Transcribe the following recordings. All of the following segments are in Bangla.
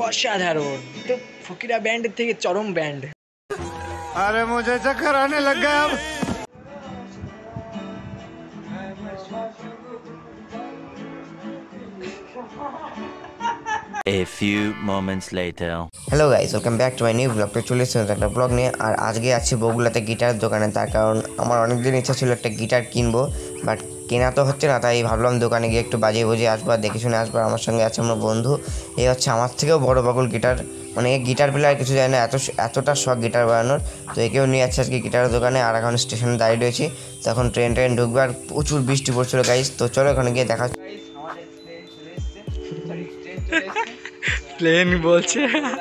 অসাধারণ, তো ফকিরা ব্যান্ডের থেকে চরম ব্যান্ড। अरे मुझे चक्कर आने लग गया अब। A few moments later. Hello guys, welcome back to my new blog. তো চলে এসেছি একটা ব্লগ নিয়ে। আর আজকে আছি বগুলাতে গিটার দোকানে, তার কারণ আমার অনেকদিন ইচ্ছা ছিল একটা গিটার কিনবো, বাট কেনা তো হচ্ছে না। তাই ভাবলাম দোকানে গিয়ে একটু বাজিয়ে বুঝিয়ে আসবো আর দেখে শুনে আসবো। আমার সঙ্গে আছে আমার বন্ধু, এই হচ্ছে আমার থেকেও বড় পাগল গিটার, মানে গিটার প্লেয়ার কিছু যায় না, এতটা শখ গিটার বানানোর। তো একেও নিয়ে যাচ্ছে আজকে গিটারের দোকানে। আর এখন স্টেশনে দাঁড়িয়ে রয়েছি, তো এখন ট্রেন ঢুকবে আর প্রচুর বৃষ্টি পড়ছিল গাইস। তো চলো ওখানে গিয়ে দেখা। প্লেন বলছে।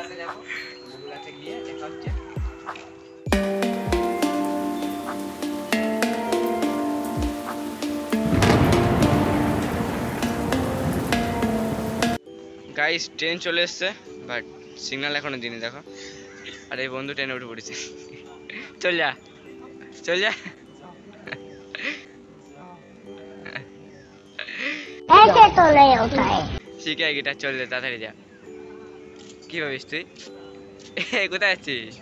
গাইস ট্রেন চলে এসছে, বাট সিগন্যাল এখনো দিনে দেখো। আর এই বন্ধু ট্রেনে উঠে পড়েছে। চল যা চল যা। শিখে গিটার চললে তাড়াতাড়ি যা। কি ভাবিস তুই? কোথায় আছিস?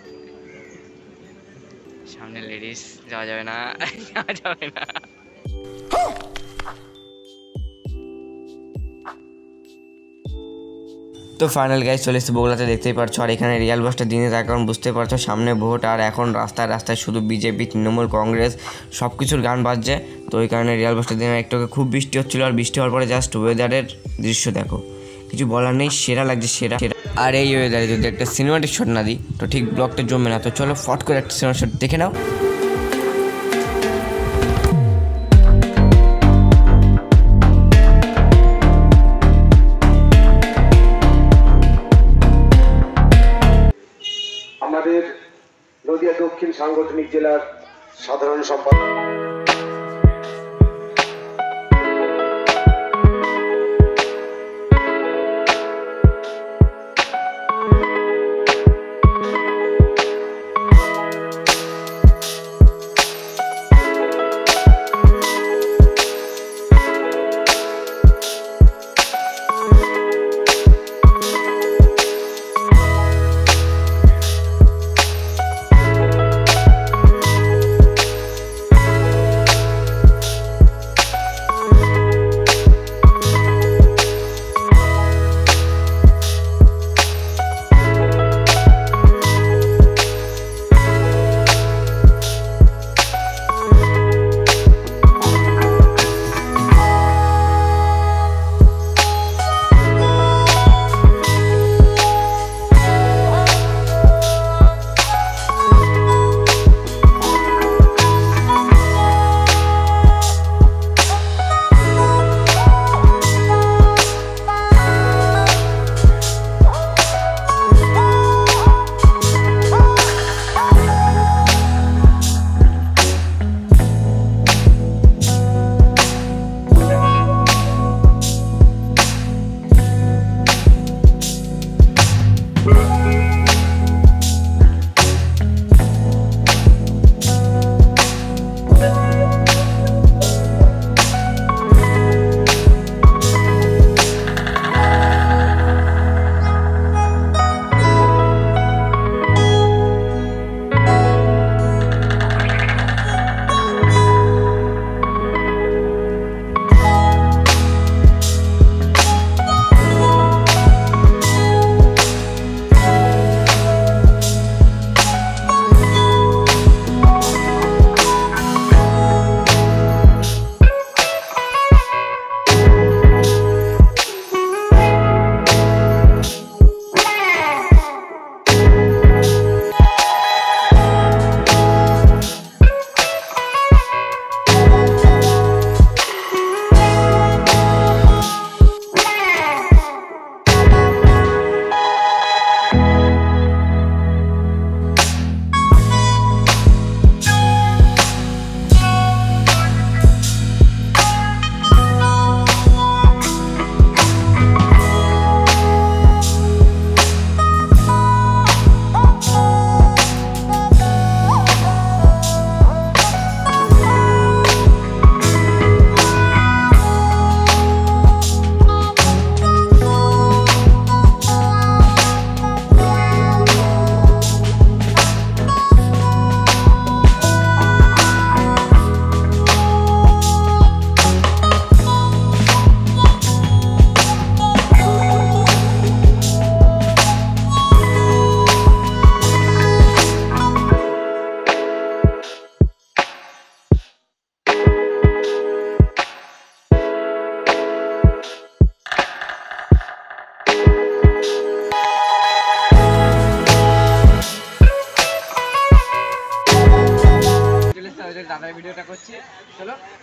সামনে লেডিস, যাওয়া যাবে না, যাওয়া যাবে না। তো ফাইনাল গাইজ চলে এসেছে বগুলাতে, দেখতেই পারছো। আর এখানে রিয়াল বাসটা দিনে তার কারণ বুঝতে পারছো সামনে ভোট, আর এখন রাস্তায় শুধু বিজেপি, তৃণমূল, কংগ্রেস সব কিছুর গান বাজছে। তো ওই কারণে রিয়াল বাসটা দিনে একটু খুব বৃষ্টি হচ্ছিলো। আর বৃষ্টি হওয়ার পরে জাস্ট ওয়েদারের দৃশ্য দেখো, কিছু বলার নেই, সেরা লাগছে সেরা। আর এই ওয়েদারে যদি একটা সিনেমাটিক শট না দিই তো ঠিক ব্লগটা জমবে না। তো চলো ফট করে একটা সিনেমা শট দেখে নাও। আমাদের নদিয়া দক্ষিণ সাংগঠনিক জেলার সাধারণ সম্পাদক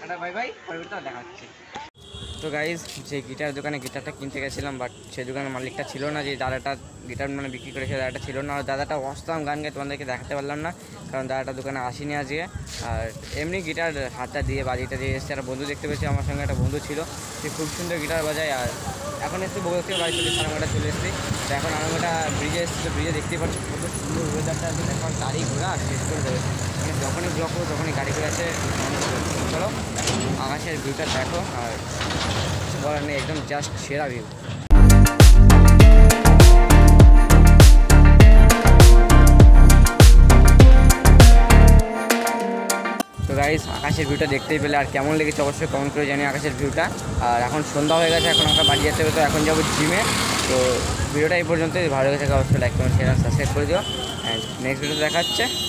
বাই বাই, পরবর্তীতে দেখা হচ্ছে। তো গাইজ, যে গিটার দোকানে গিটারটা কিনতে গেছিলাম, বাট সেই দোকানের মালিকটা ছিল না, যে দাদাটা গিটার মানে বিক্রি করেছে দাদাটা ছিল না। আর দাদাটা অসাম গান গায়ে তোমাদেরকে দেখাতে পারলাম না, কারণ দাদাটা দোকানে আসেনি আজকে। আর এমনি গিটার হাতটা দিয়ে বাজিটা দিয়ে এসেছে। একটা বন্ধু দেখতে পেয়েছি, আমার সঙ্গে একটা বন্ধু ছিল, সে খুব সুন্দর গিটার বাজায়। আর এখন এসে বগুড়া থেকে বাড়ি চলে সারাঙ্গাটা চলে এসেছি। তো এখন আরাঙ্গাটা ব্রিজে এসেছে, ব্রিজে দেখতেই পাচ্ছি কত সুন্দর ওয়েদারটা আছে। এখন গাড়ি ঘোড়া শেষ করে দেবে, মানে যখনই ব্লক করবো তখনই গাড়ি ঘোড়া আছে। চলো আকাশের ভিউটা দেখো, আর বলার নেই, একদম জাস্ট সেরা ভিউ। তো গাইস, আকাশের ভিউটা দেখতেই পেলে, আর কেমন লেগেছে অবশ্যই কমেন্ট করে জানি আকাশের ভিউটা। আর এখন সন্ধ্যা হয়ে গেছে, এখন আমরা বাড়ি যেতে হবে, তো এখন যাবো জিমে। তো ভিডিওটা এই পর্যন্তই, ভালো লেগে থাকে অবশ্যই লাইক কমেন্ট শেয়ার সাবস্ক্রাইব করে দিও। অ্যান্ড নেক্সট ভিডিও দেখা হচ্ছে।